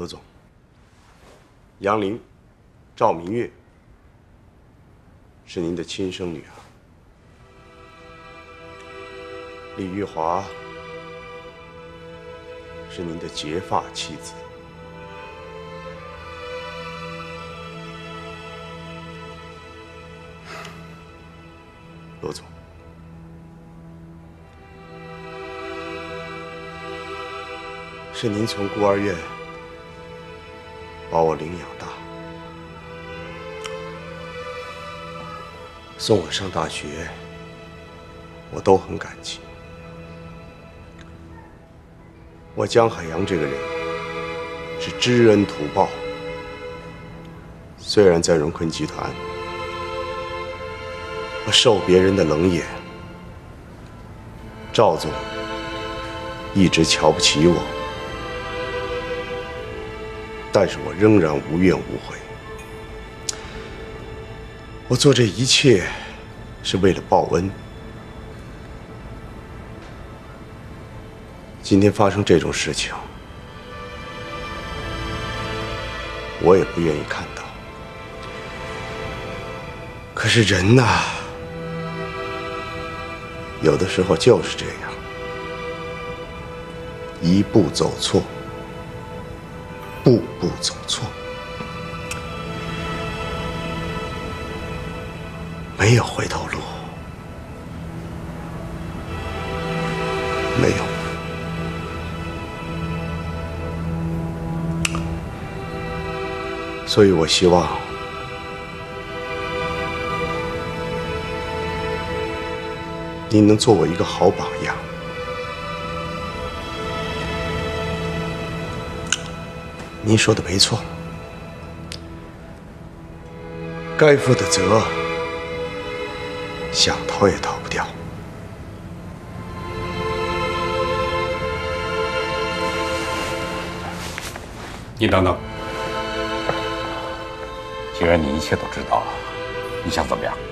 罗总，杨玲、赵明月是您的亲生女儿，李玉华是您的结发妻子。罗总，是您从孤儿院把我领养大，送我上大学，我都很感激。我江海洋这个人是知恩图报，虽然在荣坤集团，我受别人的冷眼，赵总一直瞧不起我，但是我仍然无怨无悔。我做这一切是为了报恩。今天发生这种事情，我也不愿意看到。可是人呐，有的时候就是这样，一步走错，步步走错，没有回头路，没有。所以我希望您能做我一个好榜样。您说的没错，该负的责，想逃也逃不掉。 你等等，既然你一切都知道了，你想怎么样？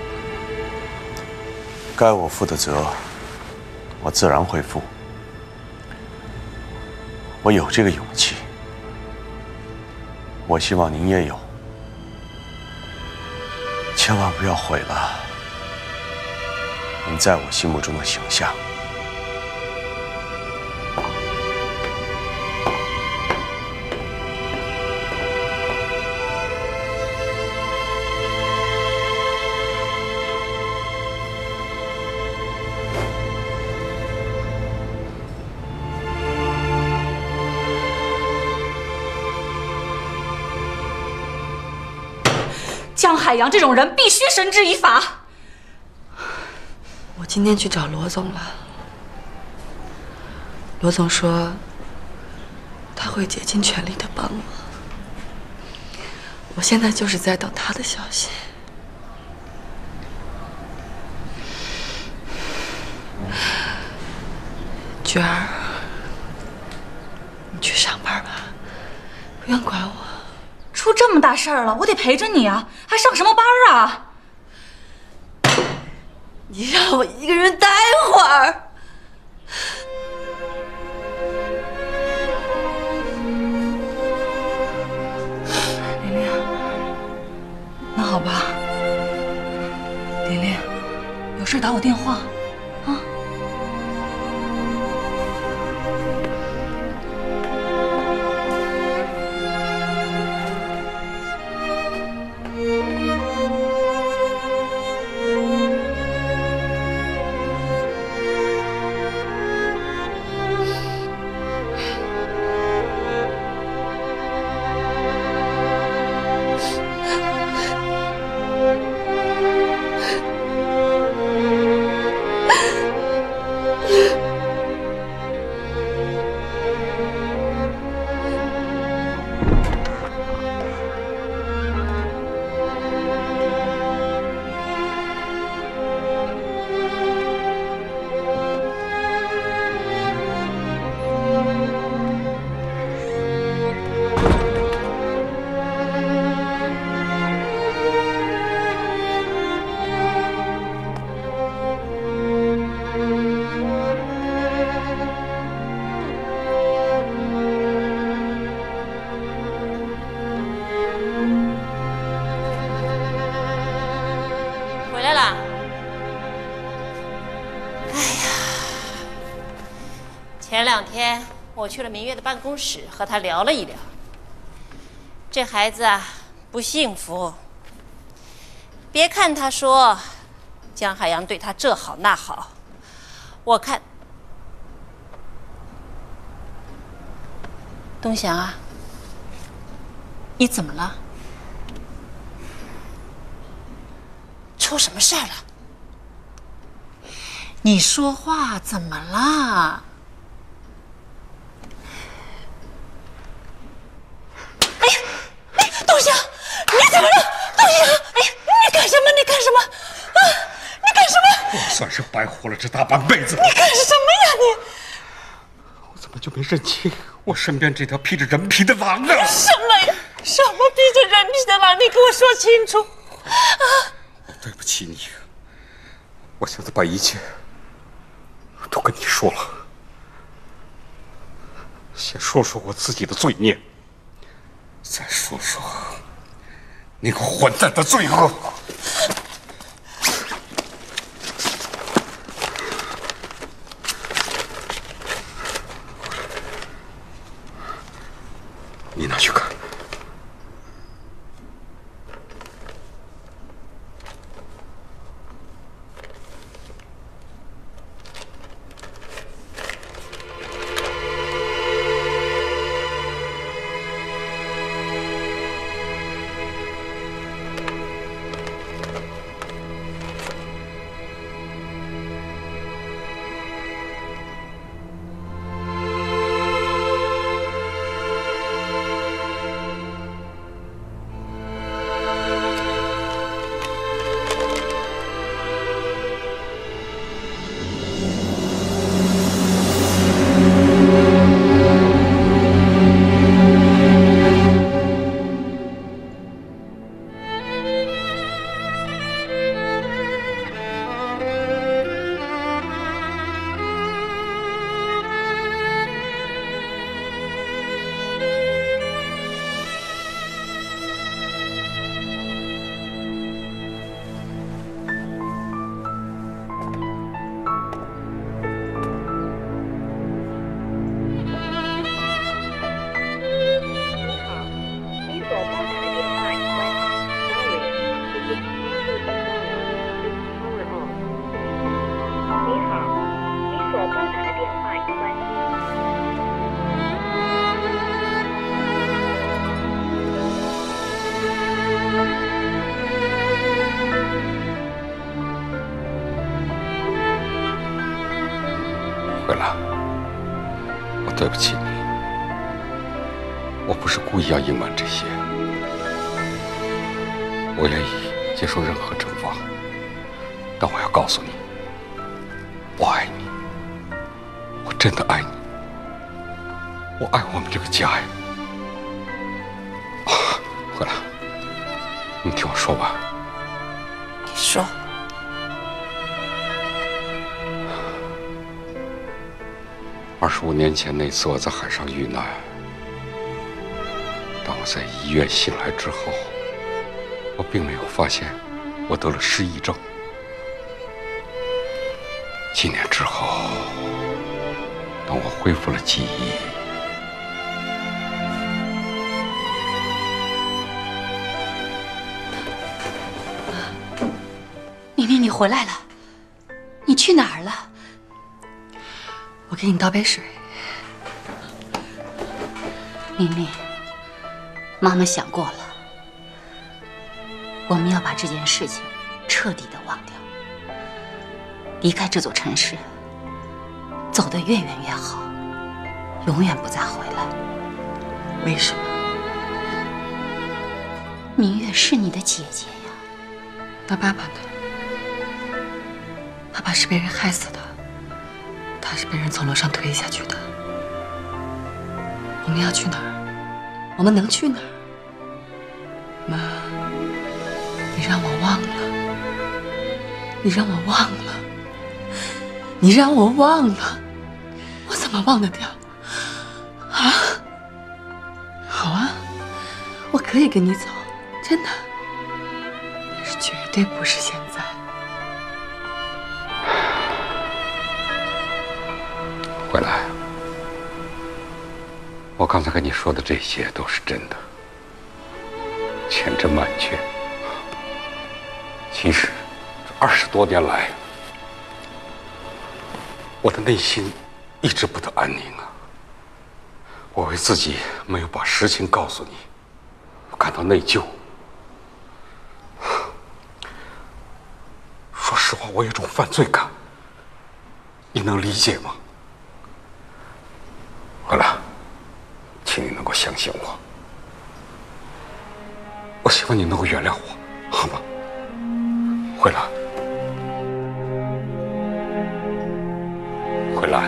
该我负的责，我自然会负。我有这个勇气，我希望您也有。千万不要毁了您在我心目中的形象。 江海洋这种人必须绳之以法。 我今天去找罗总了，罗总说他会竭尽全力的帮我。我现在就是在等他的消息。娟儿，你去上班吧，不用管我。 出这么大事儿了，我得陪着你啊，还上什么班啊？ 你让我一个人待会儿。 琳琳，那好吧，琳琳，有事打我电话啊。 来了。哎呀，前2天我去了明月的办公室，和他聊了一聊。这孩子啊，不幸福。别看他说江海洋对他这好那好，我看东祥啊，你怎么了？出什么事儿了？你说话怎么了？哎呀，哎，东祥，你怎么了？东祥，哎呀，你干什么？你干什么？啊，你干什么？ 我算是白活了这大半辈子。 你干什么呀你？ 我怎么就没认清我身边这条披着人皮的狼呢？ 什么呀？什么披着人皮的狼？你给我说清楚！啊！ 我对不起你，我现在把一切都跟你说了。先说说我自己的罪孽，再说说那个混蛋的罪恶。你拿去看。回来，我对不起你，我不是故意要隐瞒这些，我愿意接受任何惩罚，但我要告诉你，我爱你，我真的爱你，我爱我们这个家呀！回来，你听我说吧。 你说。 25年前那次我在海上遇难，当我在医院醒来之后，我并没有发现我得了失忆症。几年之后，当我恢复了记忆， 明明，你回来了，你去哪儿了？我给你倒杯水。 明明，妈妈想过了，我们要把这件事情彻底的忘掉，离开这座城市，走得越远越好，永远不再回来。 为什么？ 明月是你的姐姐呀。 那爸爸呢？爸爸是被人害死的。他是被人从楼上推下去的。我们要去哪儿？我们能去哪儿？妈，你让我忘了，你让我忘了，你让我忘了，我怎么忘得掉？啊？好啊，我可以跟你走，真的，但是绝对不是现在。 刚才跟你说的这些都是真的，千真万确。其实，这20多年来，我的内心一直不得安宁啊。我为自己没有把实情告诉你，我感到内疚。说实话，我有种犯罪感，你能理解吗？回来，请你能够相信我，我希望你能够原谅我，好吗？回来，回来。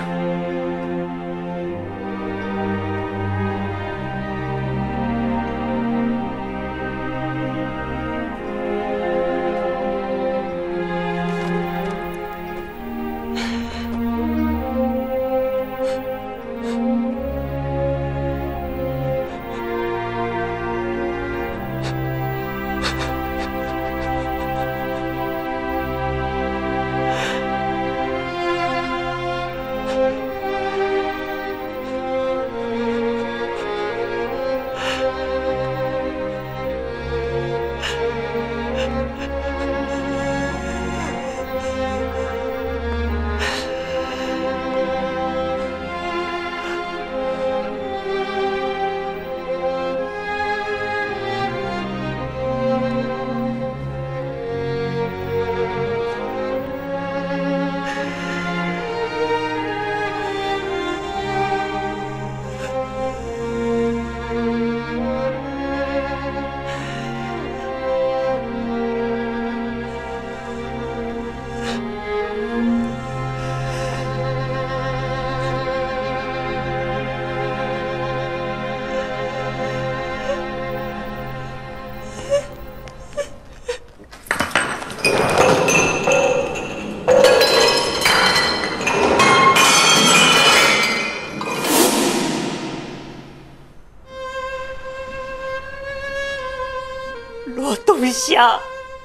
罗东祥，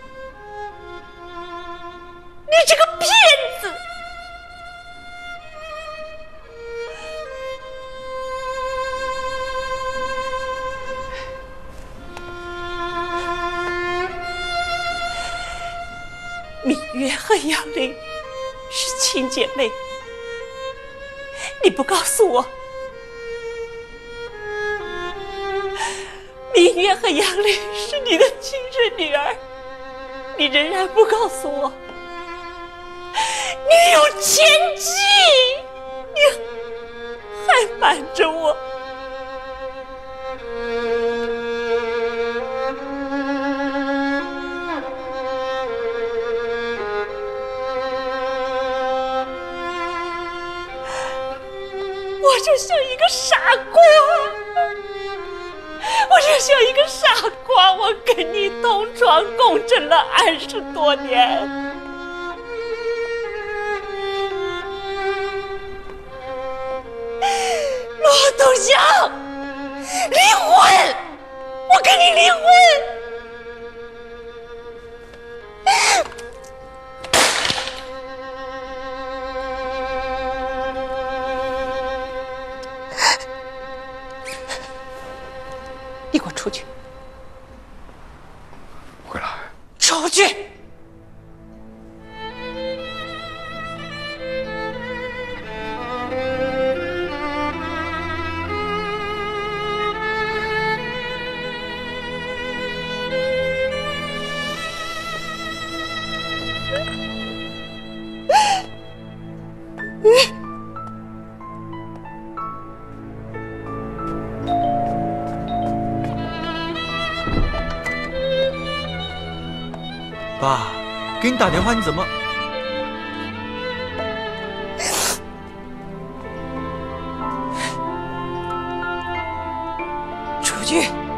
你这个骗子！芈月和杨玲是亲姐妹，你不告诉我，芈月和杨玲是你的亲生女儿，你仍然不告诉我，你有奸计，你还瞒着我。我就像一个傻瓜，我就像一个傻瓜，我跟你同床共枕了20多年。罗东祥，离婚！我跟你离婚！你给我出去！ 回来！ 出去！ 爸，给你打电话你怎么？ 出去！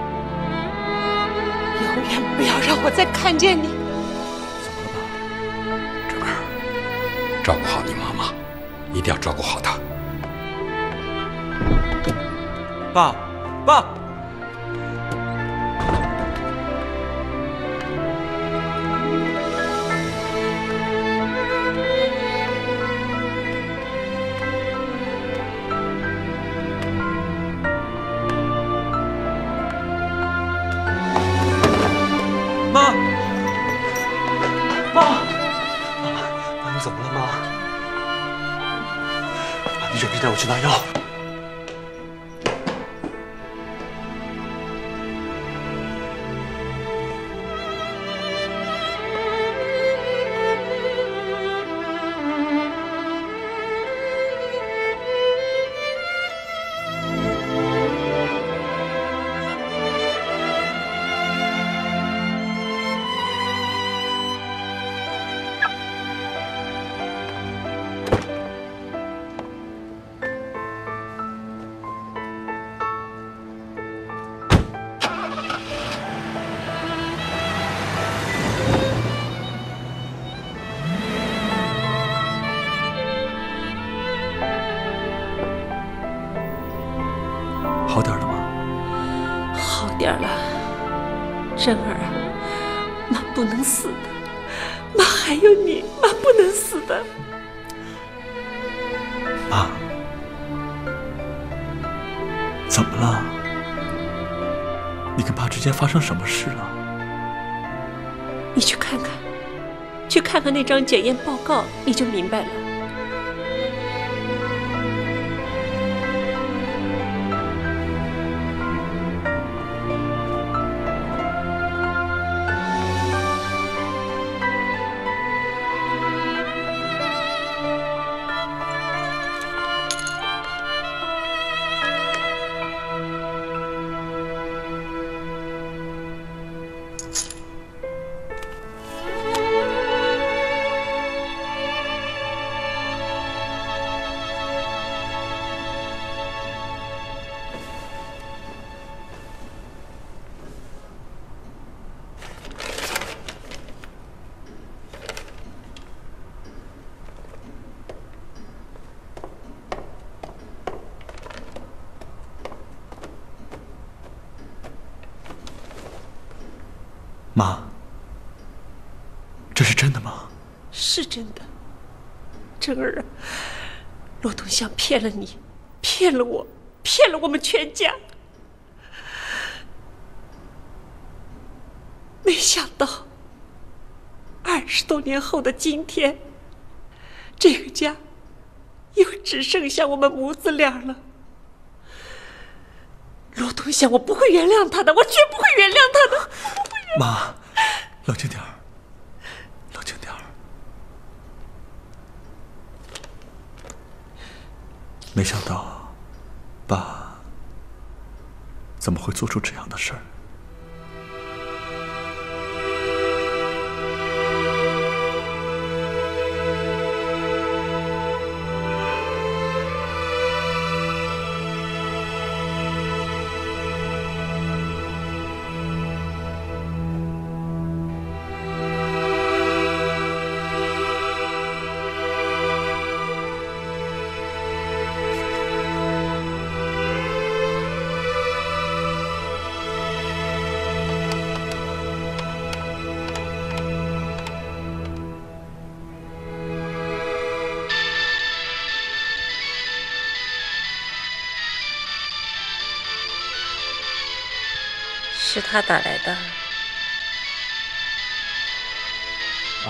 永远不要让我再看见你。 怎么了，爸？ 这儿，照顾好你妈妈，一定要照顾好她。 爸，爸。 怎么了，妈？你忍着带我去拿药。好点了吗？ 好点了，珍儿，妈不能死的，妈还有你，妈不能死的。 妈，怎么了？你跟爸之间发生什么事了？ 你去看看，去看看那张检验报告，你就明白了。 妈，这是真的吗？ 是真的，珍儿啊，罗东祥骗了你，骗了我，骗了我们全家。没想到，20多年后的今天，这个家又只剩下我们母子俩了。罗东祥，我不会原谅他的，我绝不会原谅他的。 妈，冷静点儿，冷静点儿。没想到，爸怎么会做出这样的事儿？ 是他打来的。 啊。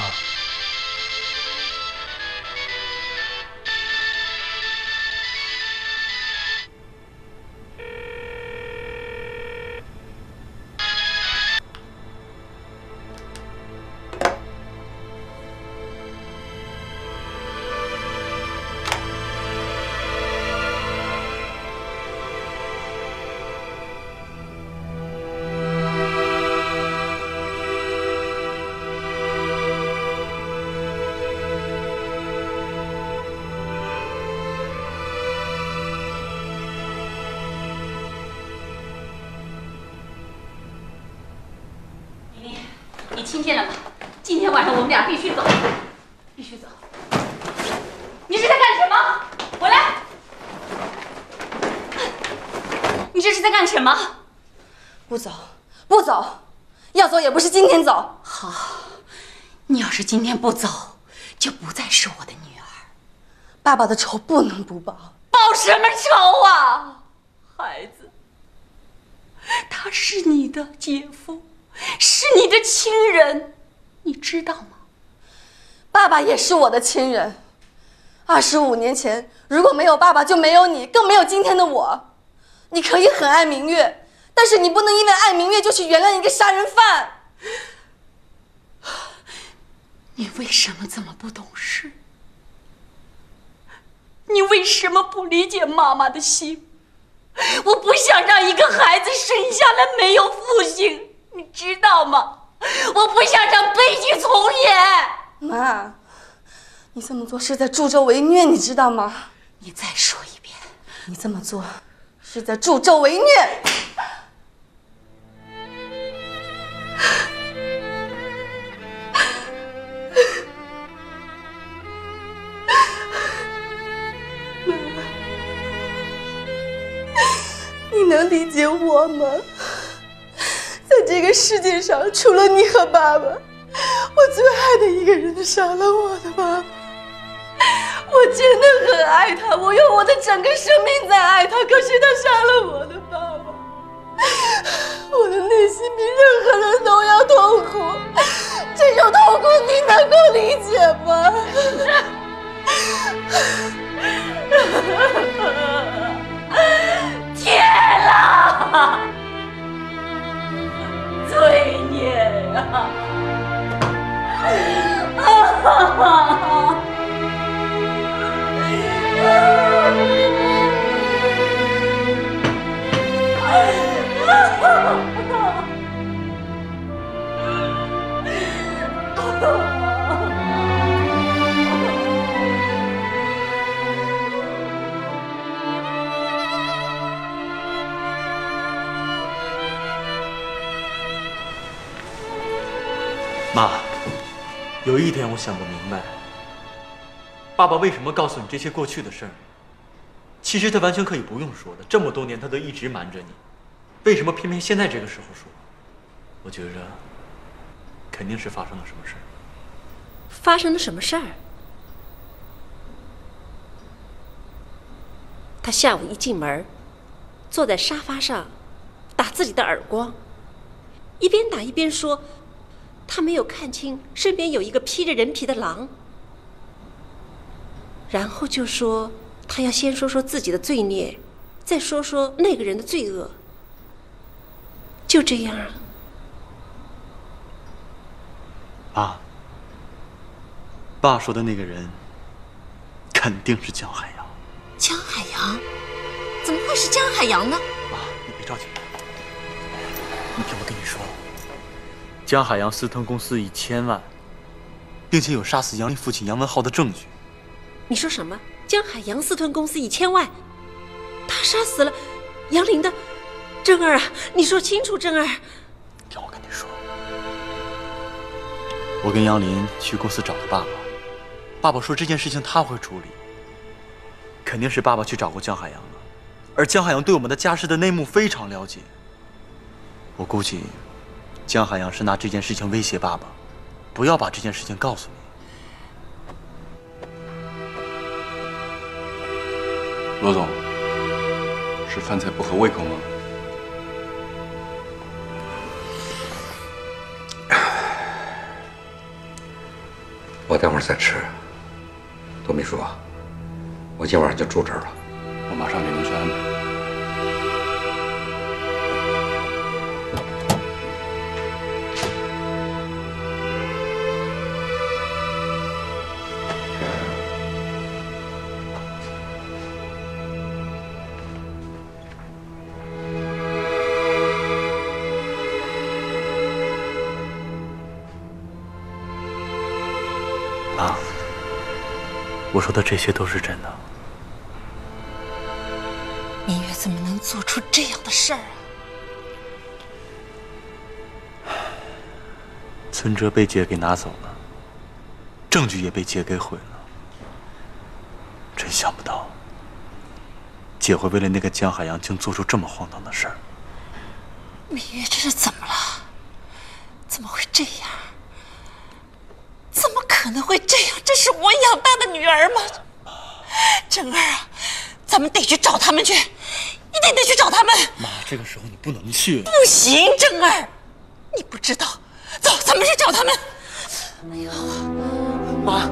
你听见了吗？今天晚上我们俩必须走，必须走。你是在干什么？回来！你这是在干什么？ 不走，不走，要走也不是今天走。 好，你要是今天不走，就不再是我的女儿。 爸爸的仇不能不报。 报什么仇啊？孩子，他是你的姐夫，是你的亲人，你知道吗？ 爸爸爸也是我的亲人。25年前，如果没有爸爸，就没有你，更没有今天的我。你可以很爱明月，但是你不能因为爱明月就去原谅一个杀人犯。 你为什么这么不懂事？你为什么不理解妈妈的心？我不想让一个孩子生下来没有父亲，你知道吗？我不想让悲剧重演。 妈，你这么做是在助纣为虐，你知道吗？ 你再说一遍， 你这么做是在助纣为虐。你能理解我吗？在这个世界上，除了你和爸爸，我最爱的一个人杀了我的爸爸。我真的很爱他，我用我的整个生命在爱他，可是他杀了我的爸爸。我的内心比任何人都要痛苦，这种痛苦你能够理解吗？ 天哪！罪孽呀！ 妈，有一点我想不明白，爸爸为什么告诉你这些过去的事儿？其实他完全可以不用说的，这么多年他都一直瞒着你，为什么偏偏现在这个时候说？我觉着肯定是发生了什么事儿。 发生了什么事儿？他下午一进门，坐在沙发上打自己的耳光，一边打一边说他没有看清身边有一个披着人皮的狼，然后就说他要先说说自己的罪孽，再说说那个人的罪恶。就这样啊。 爸说的那个人肯定是江海洋。 江海洋？怎么会是江海洋呢？ 妈，你别着急，你听我跟你说，江海洋私吞公司1000万，并且有杀死杨林父亲杨文浩的证据。 你说什么？江海洋私吞公司1000万，他杀死了杨林的？正儿啊，你说清楚，正儿。 听我跟你说，我跟杨林去公司找他爸爸，爸爸说这件事情他会处理，肯定是爸爸去找过江海洋了。而江海洋对我们的家世的内幕非常了解，我估计江海洋是拿这件事情威胁爸爸，不要把这件事情告诉你。 罗总，是饭菜不合胃口吗？ 我待会儿再吃。杜秘书，我今晚上就住这儿了。 我马上给您去安排。 妈，我说的这些都是真的。 明月怎么能做出这样的事儿啊？ 存折被姐给拿走了，证据也被姐给毁了。真想不到，姐会为了那个江海洋竟做出这么荒唐的事儿。 明月这是怎么了？怎么会这样？怎么可能会这样？这是我养大的女儿吗？正儿啊，咱们得去找他们去，一定得去找他们。 妈，这个时候你不能去。 不行，正儿，你不知道。走，咱们去找他们。哎呦！ 妈。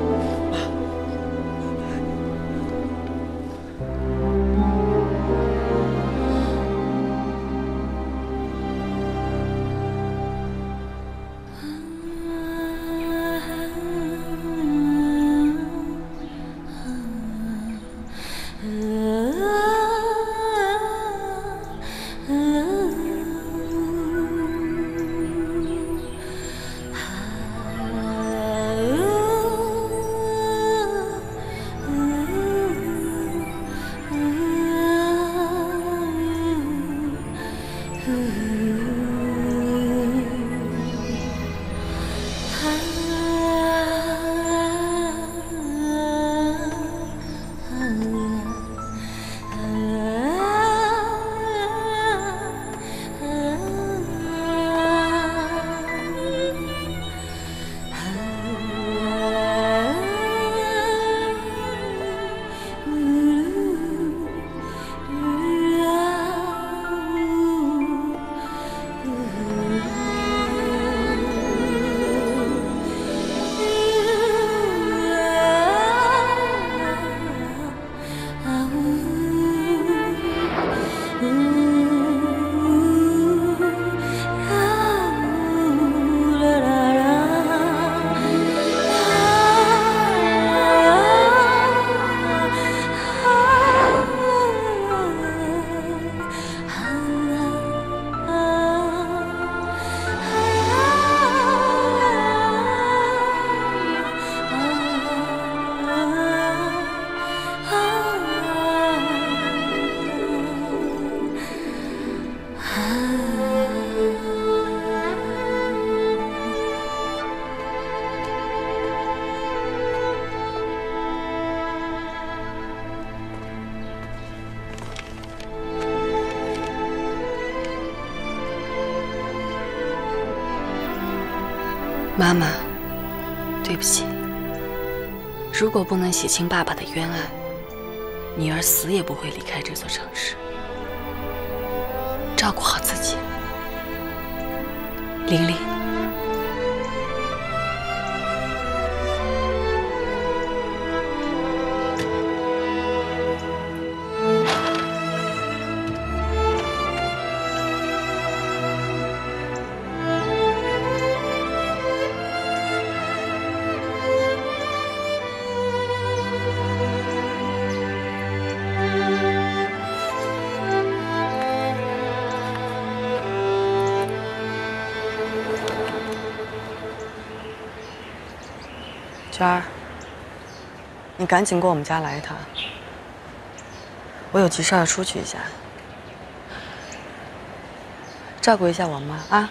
妈妈，对不起。如果不能洗清爸爸的冤案，女儿死也不会离开这座城市。照顾好自己，玲玲。 娟儿，你赶紧过我们家来一趟，我有急事要出去一下，照顾一下我妈啊。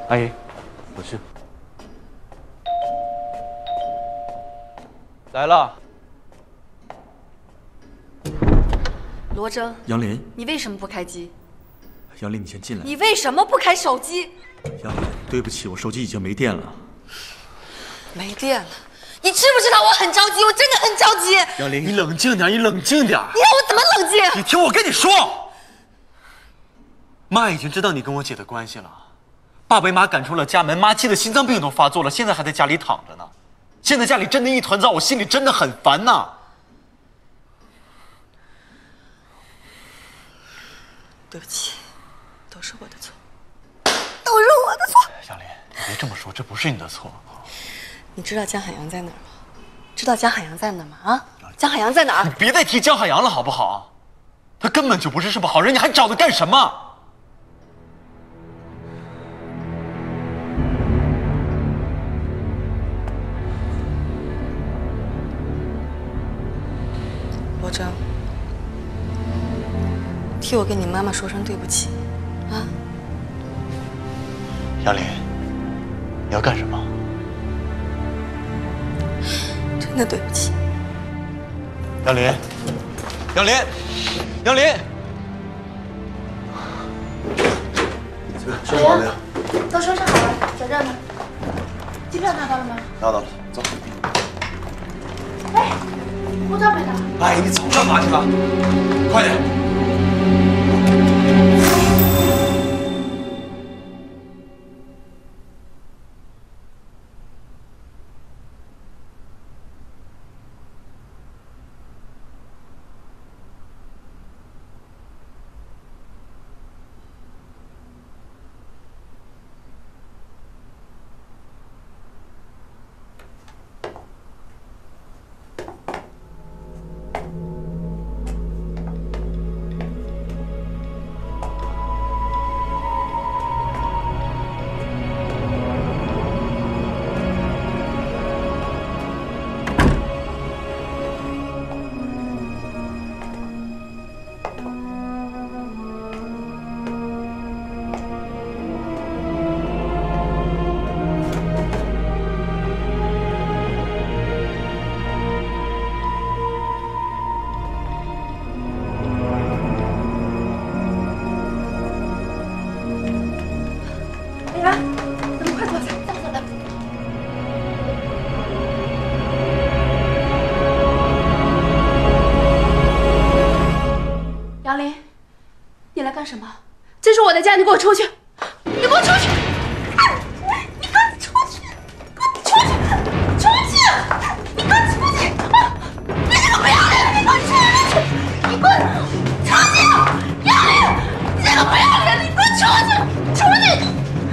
阿姨，我去。来了。 罗征， 杨林， 你为什么不开机？ 杨林，你先进来。 你为什么不开手机？ 杨林，对不起，我手机已经没电了。 没电了。你知不知道我很着急？我真的很着急。 杨林，你冷静点，你冷静点。 你让我怎么冷静？ 你听我跟你说，妈已经知道你跟我姐的关系了，爸被妈赶出了家门，妈气得心脏病都发作了，现在还在家里躺着呢。现在家里真的一团糟，我心里真的很烦呐。 对不起，都是我的错，都是我的错。 杨林，你别这么说，这不是你的错。 你知道江海洋在哪儿吗？知道江海洋在哪儿吗？啊，江海洋在哪儿？ 你别再提江海洋了，好不好？他根本就不是什么好人，你还找他干什么？ 罗征，替我跟你妈妈说声对不起，啊？ 杨林，你要干什么？ 真的对不起。 杨林，杨林，杨林， 收拾好没有？ 都收拾好了，小郑呢？机票拿到了吗？ 拿到了，走。 哎，护照没拿。 阿姨，你走干嘛去了？快点！ 杨林，你来干什么？这是我的家，你给我出去！你给我出去！你给我出去！出去！出去！你给我出去！你这个不要脸的，你给我出去！你给我出去！杨林，你这个不要脸的，你给我出去！出去！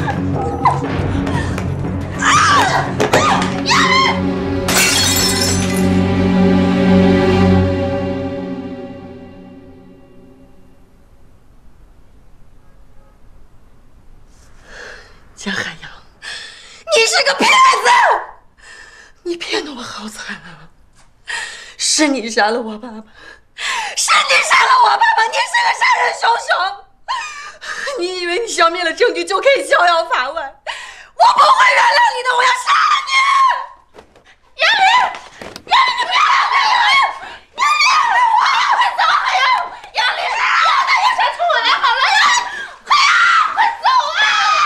杨林！ 江海洋，你是个骗子！你骗得我好惨啊！是你杀了我爸爸，是你杀了我爸爸！你是个杀人凶手！你以为你消灭了证据就可以逍遥法外？我不会原谅你的！我要杀了你！杨林，杨林，你不要让我杨林！杨林，我快走！海洋，杨林，不要再要想冲我来好了！海洋，快走啊！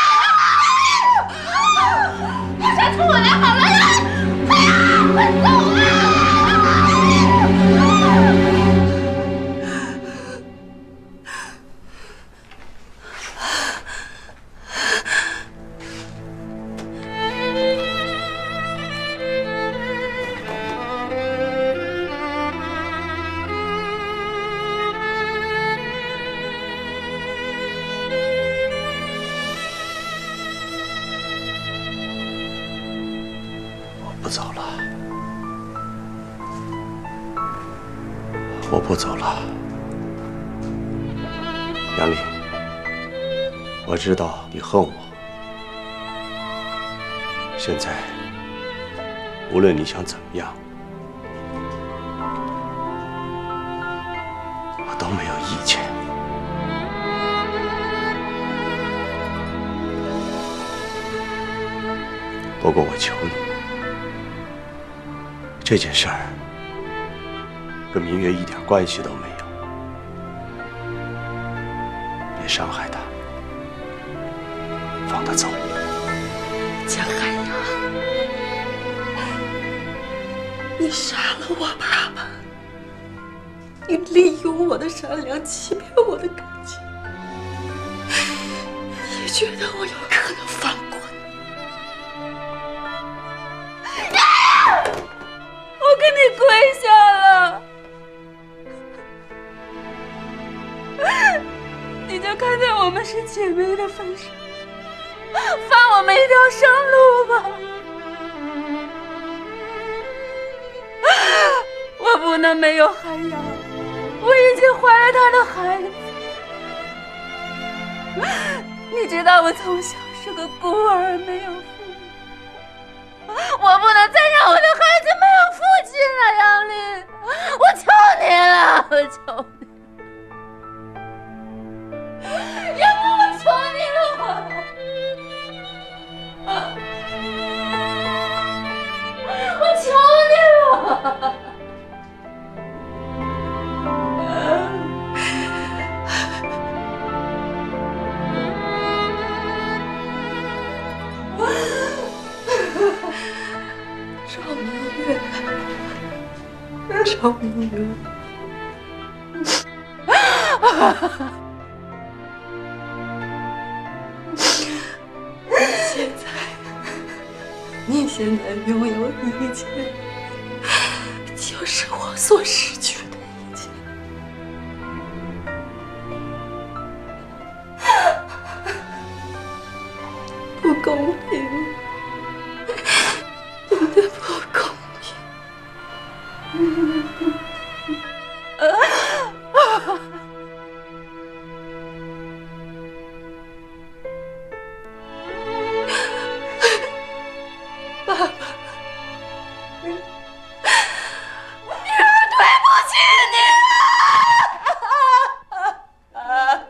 要想冲我来好了！海洋，快走啊！ 不走了，我不走了，杨林，我知道你恨我，现在无论你想怎么样，我都没有意见。 不过我求你，这件事儿跟明月一点关系都没有，别伤害他，放他走。 江海洋，你杀了我爸爸，你利用我的善良欺骗我的感情，你觉得我有可能放过你？我给你跪下了，你就看在我们是姐妹的份上，放我们一条生路吧。我不能没有海洋，我已经怀了他的孩子。你知道我从小是个孤儿，没有父母，我不能再让我的孩子没有父亲了，杨林，我求你了，我求你，杨林，我求你了，我求你了。赵明月，你现在拥有一切，就是我所失去的一切。不公平，真的不公平。爸爸，女儿对不起你啊！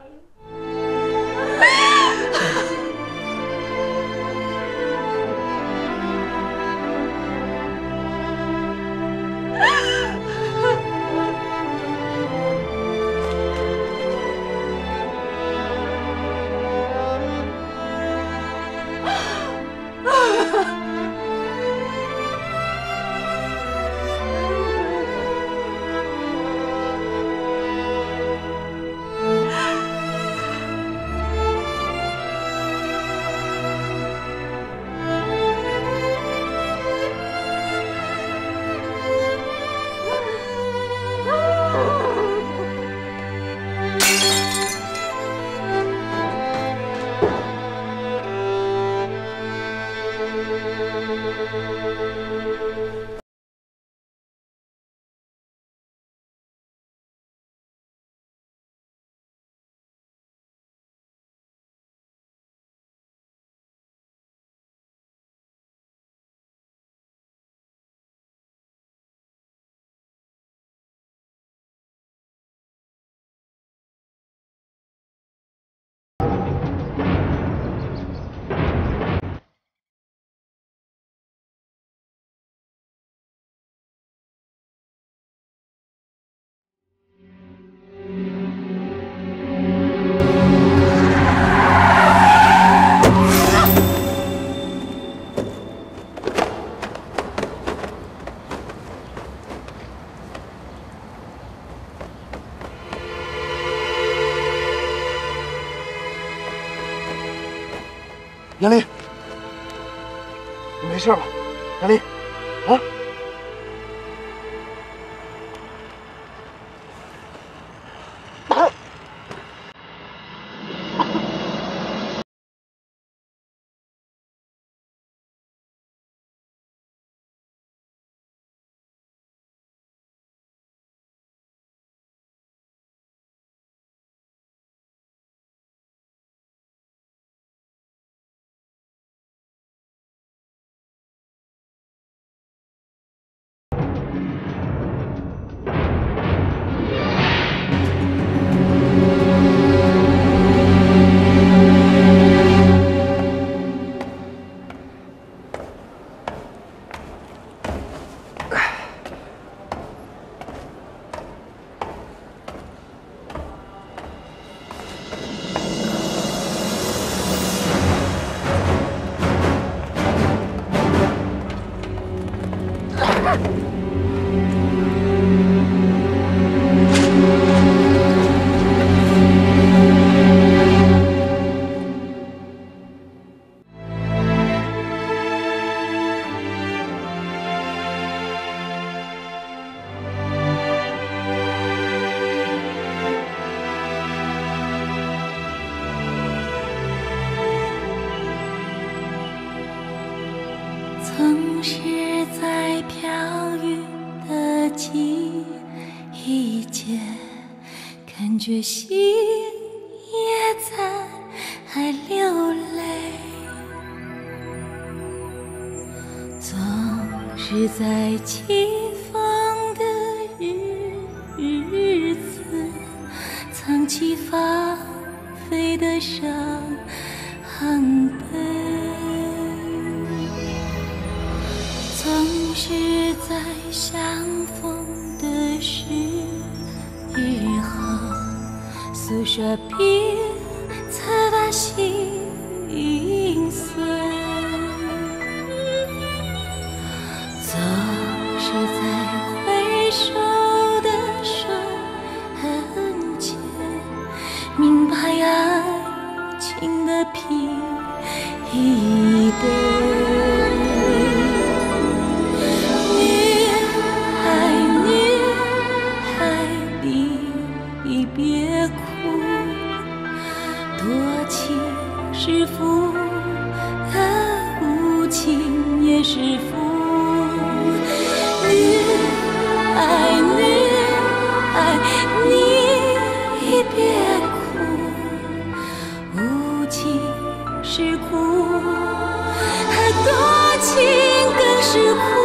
杨林，你没事吧？杨林，啊？ 觉心也在流泪，总是在起风的日子，藏起发飞的伤悲，总是在相逢的时候，诉说彼此的心碎，总是在回首的瞬间，明白爱情的疲惫。女孩，你别哭，多情是福，无情也是福。女孩，你别哭，无情是苦，多情更是苦。